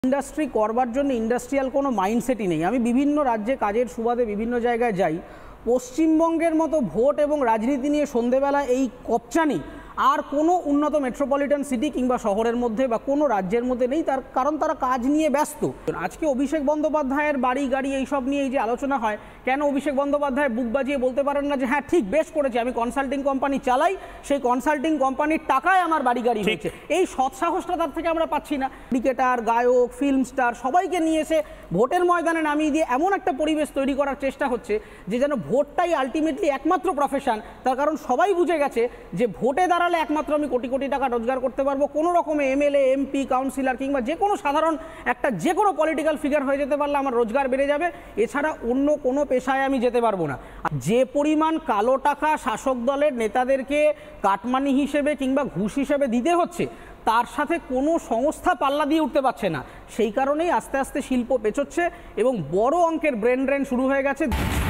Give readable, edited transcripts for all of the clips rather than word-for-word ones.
Industry করবার জন্য industrial কোনো মাইন্ডসেটই নেই। আমি বিভিন্ন রাজ্যে কাজের সুবাদে বিভিন্ন জায়গায় যাই, পশ্চিমবঙ্গের মতো ভোট এবং রাজনীতি নিয়ে সন্ধেবেলা এই কপচানি আর কোনো উন্নত মেট্রোপলিটন সিটি কিংবা শহরের মধ্যে বা কোনো রাজ্যের মধ্যে নেই, তার কারণ তারা কাজ নিয়ে ব্যস্ত। আজকে অভিষেক বন্দ্যোপাধ্যায়ের বাড়ি গাড়ি এইসব নিয়ে এই যে আলোচনা হয়, কেন অভিষেক বন্দ্যোপাধ্যায় বুক বাজিয়ে বলতে পারেন না যে হ্যাঁ ঠিক বেশ করেছে, আমি কনসাল্টিং কোম্পানি চালাই, সেই কনসাল্টিং কোম্পানির টাকায় আমার বাড়ি গাড়ি হয়েছে। এই সৎসাহসটা তার থেকে আমরা পাচ্ছি না। ক্রিকেটার, গায়ক, ফিল্ম স্টার সবাইকে নিয়ে এসে ভোটের ময়দানে নামিয়ে দিয়ে এমন একটা পরিবেশ তৈরি করার চেষ্টা হচ্ছে যে যেন ভোটটাই আলটিমেটলি একমাত্র প্রফেশন। তার কারণ সবাই বুঝে গেছে যে ভোটে দাঁড়ালে একমাত্র আমি কোটি কোটি টাকা রোজগার করতে পারবো, কোনো রকমে এমএলএ, এমপি, কাউন্সিলর কিংবা যে কোনো সাধারণ একটা যে কোনো পলিটিক্যাল ফিগার হয়ে যেতে পারলে আমার রোজগার বেড়ে যাবে, এছাড়া অন্য কোনো পেশায় আমি যেতে পারবো না। যে পরিমাণ কালো টাকা শাসক দলের নেতাদেরকে কাটমানি হিসেবে কিংবা ঘুষ হিসেবে দিতে হচ্ছে, তার সাথে কোনো সংস্থা পাল্লা দিয়ে উঠতে পারছে না। সেই কারণেই আস্তে আস্তে শিল্প পেছোচ্ছে এবং বড় অঙ্কের ব্রেন ড্রেন শুরু হয়ে গেছে।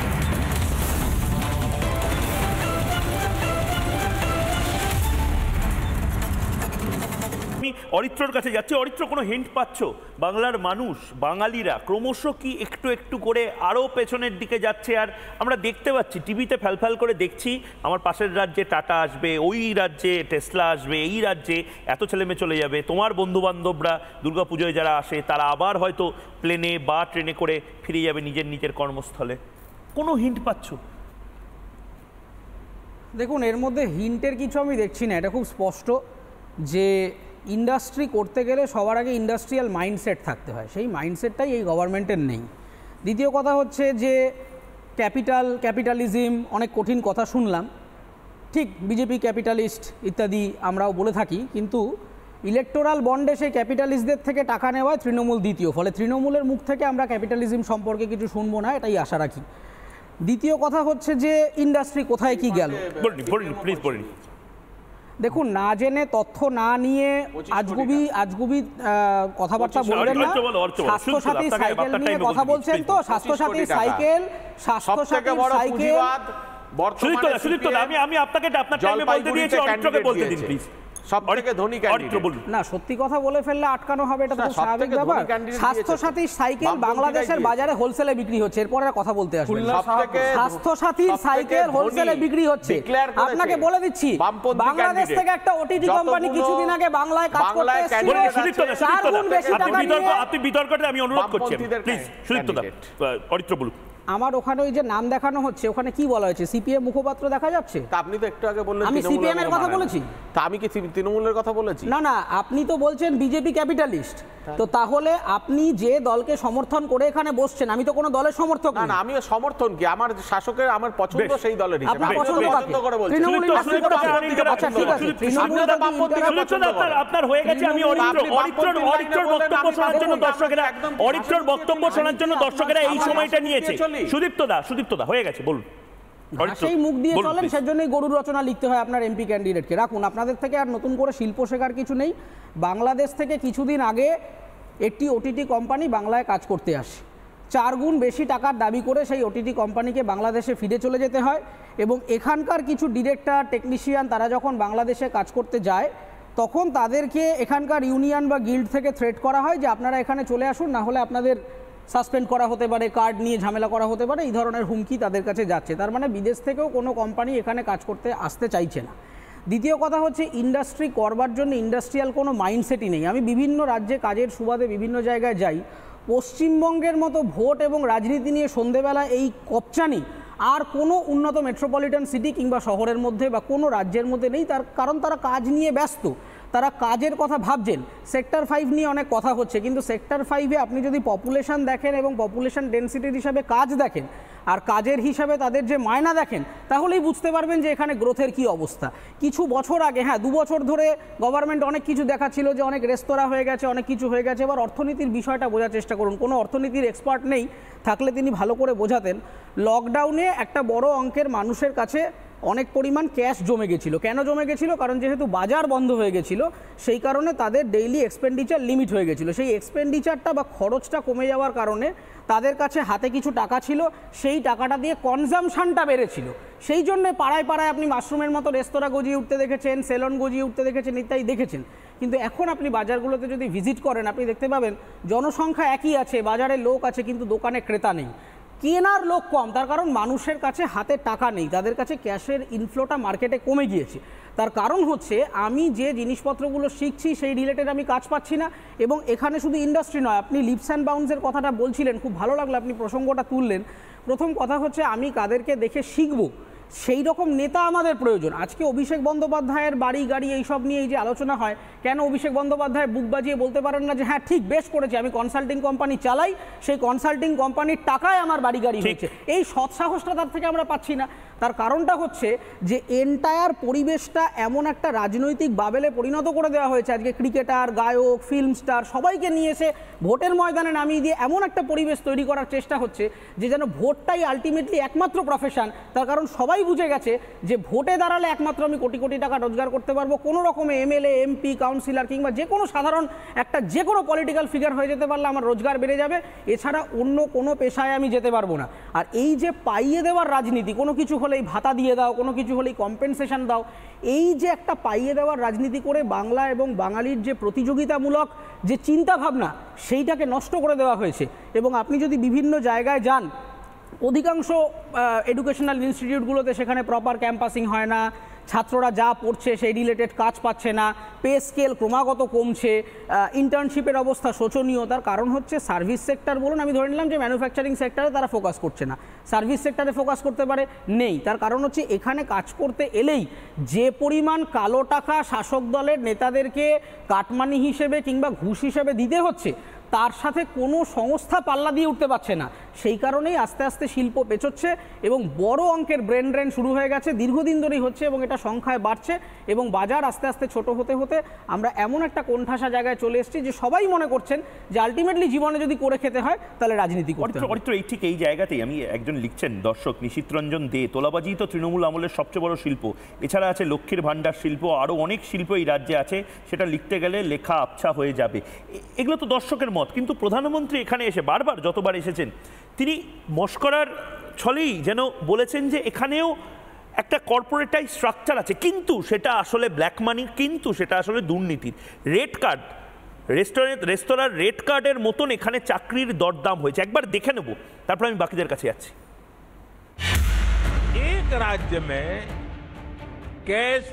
আমি অরিত্রর কাছে যাচ্ছি। অরিত্র, কোনো হিন্ট পাচ্ছ বাংলার মানুষ, বাঙালিরা ক্রমশ কি একটু একটু করে আরও পেছনের দিকে যাচ্ছে? আর আমরা দেখতে পাচ্ছি, টিভিতে ফ্যালফ্যাল করে দেখছি, আমার পাশের রাজ্যে টাটা আসবে, ওই রাজ্যে টেসলা আসবে, এই রাজ্যে এত ছেলেমেয়ে চলে যাবে। তোমার বন্ধুবান্ধবরা দুর্গাপুজোয় যারা আসে তারা আবার হয়তো প্লেনে বা ট্রেনে করে ফিরে যাবে নিজের নিজের কর্মস্থলে। কোনো হিন্ট পাচ্ছ? দেখুন, এর মধ্যে হিন্টের কিছু আমি দেখছি না। এটা খুব স্পষ্ট যে ইন্ডাস্ট্রি করতে গেলে সবার আগে ইন্ডাস্ট্রিয়াল মাইন্ডসেট থাকতে হয়, সেই মাইন্ডসেটটাই এই গভর্নমেন্টের নেই। দ্বিতীয় কথা হচ্ছে যে ক্যাপিটালিজম, অনেক কঠিন কথা শুনলাম, ঠিক বিজেপি ক্যাপিটালিস্ট ইত্যাদি আমরাও বলে থাকি, কিন্তু ইলেকটোরাল বন্ডে সেই ক্যাপিটালিস্টদের থেকে টাকা নেওয়ায় তৃণমূল দ্বিতীয়, ফলে তৃণমূলের মুখ থেকে আমরা ক্যাপিটালিজম সম্পর্কে কিছু শুনবো না, এটাই আশা রাখি। দ্বিতীয় কথা হচ্ছে যে ইন্ডাস্ট্রি কোথায় কি গেল। দেখুন, না জেনে তথ্য না নিয়ে আজগুবি কথাবার্তা বলবেন না। স্বাস্থ্যসাথী সাইকেল নিয়ে কথা বলছেন তো, স্বাস্থ্যসাথী সাইকেল আমি আপনাকে আপনার টাইমে বলতে দিয়েছি, অরিত্রকে বলতে দিন প্লিজ। না, সত্যি কথা বলে ফেললে আটকানো হবে, এটা তো স্বাভাবিক ব্যাপার। স্বাস্থ্যসাথী সাইকেল বাংলাদেশের বাজারে হোলসেলে বিক্রি হচ্ছে, এরপরে কথা বলতে আসবেন। স্বাস্থ্যসাথীর সাইকেল হোলসেলে বিক্রি হচ্ছে, আপনাকে বলে দিচ্ছি। বাংলাদেশ থেকে একটা ওটিটি কোম্পানি কিছুদিন আগে বাংলায় কাজ করতে এসেছিল, 4 গুণ বেশি টাকা নিয়ে। আপনি বিতর্কটা আমি অনুরোধ করছি, প্লিজ সুদীপ্তদা। অরিত্র বলুন। আমার ওখানে ওই যে নাম দেখানো হচ্ছে, ওখানে কি বলা হয়েছে? সিপিএম মুখপাত্র দেখা যাচ্ছে। আপনি তো একটু আগে বললেন আমি সিপিএম এর কথা বলেছি। তা আমি কি তৃণমূলের কথা বলেছি? না না, আপনি তো বলছেন বিজেপি ক্যাপিটালিস্ট, তো তাহলে আপনি যে দলকে সমর্থন করে এখানে বসছেন, আমি তো কোনো দলের সমর্থক না। না, আমিও সমর্থন কি, আমার শাসকের আমার পছন্দ সেই দলের হিসেবে। আপনি পছন্দ করে বলছেন তৃণমূল। আচ্ছা ঠিক আছে, আপনার হয়ে গেছে। আমি অরিত্রর বক্তব্য শোনার জন্য দর্শকেরা এই সময়টা নিয়েছে। সুদীপ্তদা হয়ে গেছে, বলুন। সেই মুখ দিয়ে চলেন, সেজন্যই গরুর রচনা লিখতে হয় আপনার এমপি ক্যান্ডিডেটকে। রাখুন, আপনাদের থেকে আর নতুন করে শিল্প শেখার কিছু নেই। বাংলাদেশ থেকে কিছুদিন আগে একটি ওটিটি কোম্পানি বাংলায় কাজ করতে আসে, 4 গুণ বেশি টাকার দাবি করে সেই ওটিটি কোম্পানিকে বাংলাদেশে ফিরে চলে যেতে হয়, এবং এখানকার কিছু ডিরেক্টর, টেকনিশিয়ান তারা যখন বাংলাদেশে কাজ করতে যায়, তখন তাদেরকে এখানকার ইউনিয়ন বা গিল্ড থেকে থ্রেট করা হয় যে আপনারা এখানে চলে আসুন, না হলে আপনাদের সাসপেন্ড করা হতে পারে, কার্ড নিয়ে ঝামেলা করা হতে পারে, এই ধরনের হুমকি তাদের কাছে যাচ্ছে। তার মানে বিদেশ থেকেও কোনো কোম্পানি এখানে কাজ করতে আসতে চাইছে না। দ্বিতীয় কথা হচ্ছে ইন্ডাস্ট্রি করবার জন্য ইন্ডাস্ট্রিয়াল কোনো মাইন্ডসেটই নেই। আমি বিভিন্ন রাজ্যে কাজের সুবাদে বিভিন্ন জায়গায় যাই, পশ্চিমবঙ্গের মতো ভোট এবং রাজনীতি নিয়ে সন্ধেবেলা এই কপচানি আর কোনো উন্নত মেট্রোপলিটন সিটি কিংবা শহরের মধ্যে বা কোনো রাজ্যের মধ্যে নেই, তার কারণ তারা কাজ নিয়ে ব্যস্ত, তারা কাজের কথা ভাবছেন। সেক্টর 5 নিয়ে অনেক কথা হচ্ছে, কিন্তু সেক্টর 5-এ আপনি যদি পপুলেশন দেখেন এবং পপুলেশন ডেন্সিটির হিসাবে কাজ দেখেন আর কাজের হিসাবে তাদের যে মায়না দেখেন, তাহলেই বুঝতে পারবেন যে এখানে গ্রোথের কি অবস্থা। কিছু বছর আগে, হ্যাঁ 2 বছর ধরে গভর্নমেন্ট অনেক কিছু দেখাচ্ছিল যে অনেক রেস্তোরাঁ হয়ে গেছে, অনেক কিছু হয়ে গেছে। এবার অর্থনীতির বিষয়টা বোঝার চেষ্টা করুন। কোনো অর্থনীতির এক্সপার্ট নেই, থাকলে তিনি ভালো করে বোঝাতেন। লকডাউনে একটা বড় অঙ্কের মানুষের কাছে অনেক পরিমাণ ক্যাশ জমে গেছিলো। কেন জমে গেছিলো? কারণ যেহেতু বাজার বন্ধ হয়ে গেছিলো, সেই কারণে তাদের ডেইলি এক্সপেন্ডিচার লিমিট হয়ে গেছিলো। সেই এক্সপেন্ডিচারটা বা খরচটা কমে যাওয়ার কারণে তাদের কাছে হাতে কিছু টাকা ছিল, সেই টাকাটা দিয়ে কনজামশনটা বেড়েছিল। সেই জন্য পাড়ায় পাড়ায় আপনি মাশরুমের মতো রেস্তোরাঁ গজিয়ে উঠতে দেখেছেন, সেলন গজিয়ে উঠতে দেখেছেন, ইত্যাদি দেখেছেন। কিন্তু এখন আপনি বাজারগুলোতে যদি ভিজিট করেন আপনি দেখতে পাবেন জনসংখ্যা একই আছে, বাজারে লোক আছে, কিন্তু দোকানে ক্রেতা নেই। কেনার লোক কম, তার কারণ মানুষের কাছে হাতে টাকা নেই, তাদের কাছে ক্যাশের ইনফ্লোটা মার্কেটে কমে গিয়েছে। তার কারণ হচ্ছে আমি যে জিনিসপত্রগুলো শিখছি সেই রিলেটেড আমি কাজ পাচ্ছি না। এবং এখানে শুধু ইন্ডাস্ট্রি নয়, আপনি লিপস অ্যান্ড বাউন্সের কথাটা বলছিলেন, খুব ভালো লাগলো আপনি প্রসঙ্গটা তুললেন। প্রথম কথা হচ্ছে আমি কাদেরকে দেখে শিখবো সেই রকম নেতা আমাদের প্রয়োজন। আজকে অভিষেক বন্দ্যোপাধ্যায়ের বাড়ি গাড়ি এইসব নিয়ে এই যে আলোচনা হয়, কেন অভিষেক বন্দ্যোপাধ্যায় বুক বাজিয়ে বলতে পারেন না যে হ্যাঁ ঠিক বেশ করেছি, আমি কনসাল্টিং কোম্পানি চালাই, সেই কনসাল্টিং কোম্পানির টাকায় আমার বাড়ি গাড়ি হয়েছে। এই সৎসাহসটা তার থেকে আমরা পাচ্ছি না। তার কারণটা হচ্ছে যে এন্টায়ার পরিবেশটা এমন একটা রাজনৈতিক বাবেলে পরিণত করে দেওয়া হয়েছে। আজকে ক্রিকেটার, গায়ক, ফিল্ম স্টার সবাইকে নিয়ে এসে ভোটের ময়দানে নামিয়ে দিয়ে এমন একটা পরিবেশ তৈরি করার চেষ্টা হচ্ছে যে যেন ভোটটাই আলটিমেটলি একমাত্র প্রফেশন। তার কারণ সবাই বুঝে গেছে যে ভোটে দাঁড়ালে একমাত্র আমি কোটি কোটি টাকা রোজগার করতে পারবো, কোনো রকমে এমএলএ, এমপি, কাউন্সিলর কিংবা যে কোনো সাধারণ একটা যে কোনো পলিটিক্যাল ফিগার হয়ে যেতে পারলে আমার রোজগার বেড়ে যাবে, এছাড়া অন্য কোনো পেশায় আমি যেতে পারবো না। আর এই যে পাইয়ে দেওয়ার রাজনীতি, কোনো কিছু হলেই ভাতা দিয়ে দাও, কোনো কিছু হলেই কম্পেনসেশন দাও, এই যে একটা পাইয়ে দেওয়ার রাজনীতি করে বাংলা এবং বাঙালির যে প্রতিযোগিতামূলক যে চিন্তাভাবনা সেইটাকে নষ্ট করে দেওয়া হয়েছে। এবং আপনি যদি বিভিন্ন জায়গায় যান, অধিকাংশ এডুকেশনাল ইনস্টিটিউটগুলোতে সেখানে প্রপার ক্যাম্পাসিং হয় না, ছাত্ররা যা পড়ছে সেই রিলেটেড কাজ পাচ্ছে না, পে স্কেল ক্রমাগত কমছে, ইন্টার্নশিপের অবস্থা শোচনীয়। তার কারণ হচ্ছে সার্ভিস সেক্টর বলুন, আমি ধরে নিলাম যে ম্যানুফ্যাকচারিং সেক্টরে তারা ফোকাস করছে না, সার্ভিস সেক্টরে ফোকাস করতে পারে নেই। তার কারণ হচ্ছে এখানে কাজ করতে এলেই যে পরিমাণ কালো টাকা শাসক দলের নেতাদেরকে কাটমানি হিসেবে কিংবা ঘুষ হিসেবে দিতে হচ্ছে, তার সাথে কোনো সংস্থা পাল্লা দিয়ে উঠতে পারছে না। সেই কারণেই আস্তে আস্তে শিল্প পেছোচ্ছে এবং বড় অঙ্কের ব্রেন ড্রেন শুরু হয়ে গেছে, দীর্ঘদিন ধরেই হচ্ছে এবং এটা সংখ্যায় বাড়ছে। এবং বাজার আস্তে আস্তে ছোট হতে হতে আমরা এমন একটা কোণঠাসা জায়গায় চলে এসেছি যে সবাই মনে করছেন যে আলটিমেটলি জীবনে যদি করে খেতে হয় তাহলে রাজনীতি করতে হবে। অরিত্র, এই ঠিক এই জায়গাতেই আমি একজন লিখছেন দর্শক, নিশীথ রঞ্জন দে, তোলাবাজি তো তৃণমূল আমলের সবচেয়ে বড় শিল্প, এছাড়া আছে লক্ষ্মীর ভাণ্ডার শিল্প, আরও অনেক শিল্প এই রাজ্যে আছে, সেটা লিখতে গেলে লেখা আবছা হয়ে যাবে। এগুলো তো দর্শকের মত, কিন্তু প্রধানমন্ত্রী এখানে এসে বারবার যতবার এসেছেন তিনি মস্করার ছলেই যেন বলেছেন যে এখানেও একটা কর্পোরেটাইজ স্ট্রাকচার আছে, কিন্তু সেটা আসলে ব্ল্যাক মানি, কিন্তু সেটা আসলে দুর্নীতির। রেড কার্ড, রেস্তোরাঁর রেড কার্ডের মতন এখানে চাকরির দরদাম হয়েছে। একবার দেখে নেব, তারপর আমি বাকিদের কাছে যাচ্ছি। एक राज्य में कैश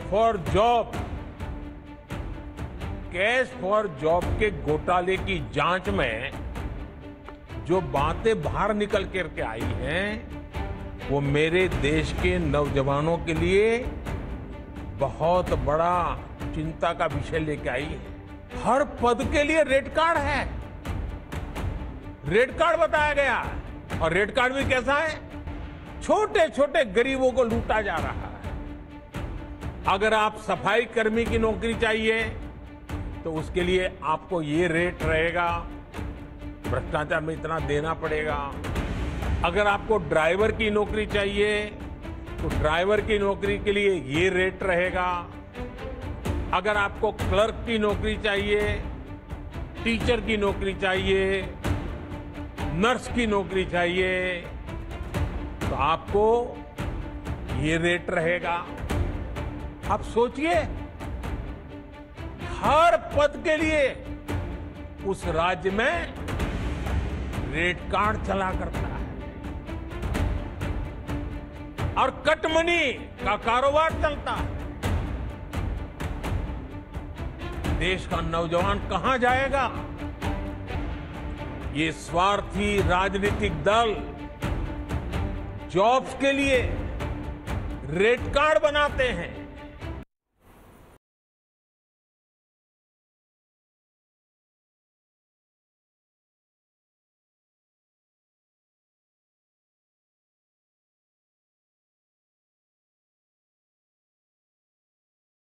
फॉर जॉब के घोटाले की जांच में जो बातें बाहर निकल करके आई हैं वो मेरे देश के नौजवानों के लिए बहुत बड़ा चिंता का विषय लेके आई है। हर पद के लिए रेड कार्ड है, रेड कार्ड बताया गया, और रेड कार्ड भी कैसा है, छोटे छोटे गरीबों को लूटा जा रहा है। अगर आप सफाई कर्मी की नौकरी चाहिए तो उसके लिए आपको ये रेट रहेगा, भ्रष्टाचार में इतना देना पड़ेगा। अगर आपको ड्राइवर की नौकरी चाहिए तो ड्राइवर की नौकरी के लिए ये रेट रहेगा। अगर आपको क्लर्क की नौकरी चाहिए, टीचर की नौकरी चाहिए, नर्स की नौकरी चाहिए तो आपको ये रेट रहेगा। आप सोचिए, हर पद के लिए उस राज्य में रेट कार्ड चला करता है और कट मनी का कारोबार चलता है। देश का नौजवान कहां जाएगा? ये स्वार्थी राजनीतिक दल जॉब्स के लिए रेड कार्ड बनाते हैं,